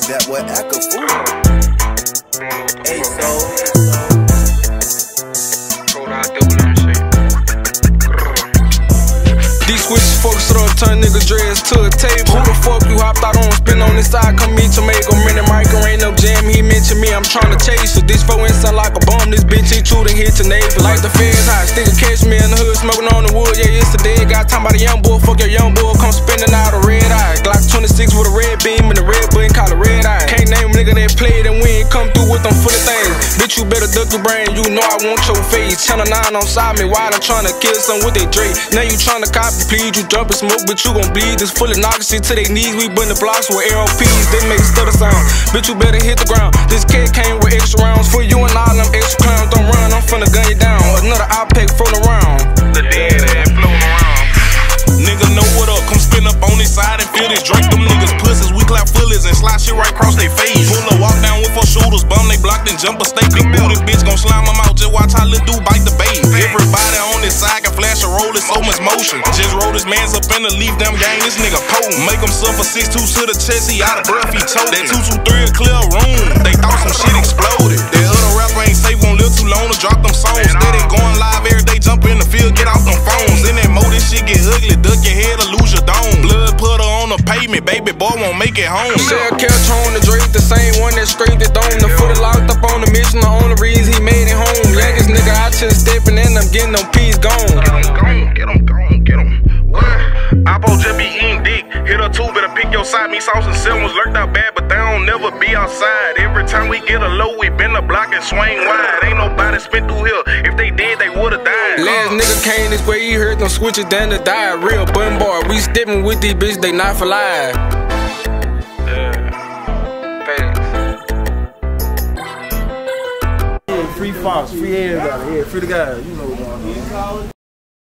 That boy act a fool. Hey, so. These switches focus on turn niggas dreads to a table. Who the fuck you hopped out on? Spin on this side, come meet Jamaica. Minute Michael ain't no jam, he mentioned me, I'm tryna chase it. This foe sound like a bomb, this bitch he true, then hit your neighbor. Like the feds hot, stick a catch me in the hood, smoking on the wood. Yeah, it's the dead guy, talking about a young boy. Fuck your young boy, come spinning out a red eye. Glock 26 with a red beam and the red button, call it red eye. Can't name a nigga that played and we ain't come through with them FullyThangz. Bitch, you better duck your brain, you know I want your face. Channel 9 on side me, wide, I'm tryna kill some with that Dre. Now you tryna copy, please, you jump and smoke, but you gon' bleed. This fully knockin' shit to they knees, we button the blocks with ARPs, they make stutter sound. Bitch, you better hit the ground. This kid came with extra rounds for you and all them extra clowns. Don't run, I'm finna gun you down. Another outpack floating around. The dead ass floating around. Nigga know what up, come spin up on this side and feel this drink. Them niggas pussies, we clap fullies and slide shit right across they face. Pull up, walk down with 4 shooters, bum they blocked and jump a stake. Big booty bitch gon' slime them out, just watch how lil' dude bite the bait. Everybody on this side can flash a roll, it's so much motion. Just roll this man's up in the leaf, them gang, this nigga potent. Make him suffer 6'2" to the chest, he out of breath, he told. That 223 a clear room, they thought some shit exploded. That other rapper ain't safe, won't live too long to drop them songs. Steady going live every day, jump in the field, get off them phones. In that mode, this shit get ugly, duck your head or lose your dome. Blood putter on the pavement, baby boy won't make it home. Shell catch on the Drake, the same one that scraped the dome. The footy locked up on the mission, the only reason he made it home. Youngest nigga out here stepping in, I'm getting them peas gone. Get him. What? Oppo just be eating dick. Hit her too, better pick your side. Me sauce and Simmons lurked out bad, but they don't never be outside. Every time we get a low, we bend the block and swing wide. Ain't nobody spin through here. If they did, they would've died. Last nigga came this way, he heard them switches down to die. Real bun bar, we stepping with these bitches, they not for life. Free Fox, free everybody, free the guys, you know what going on.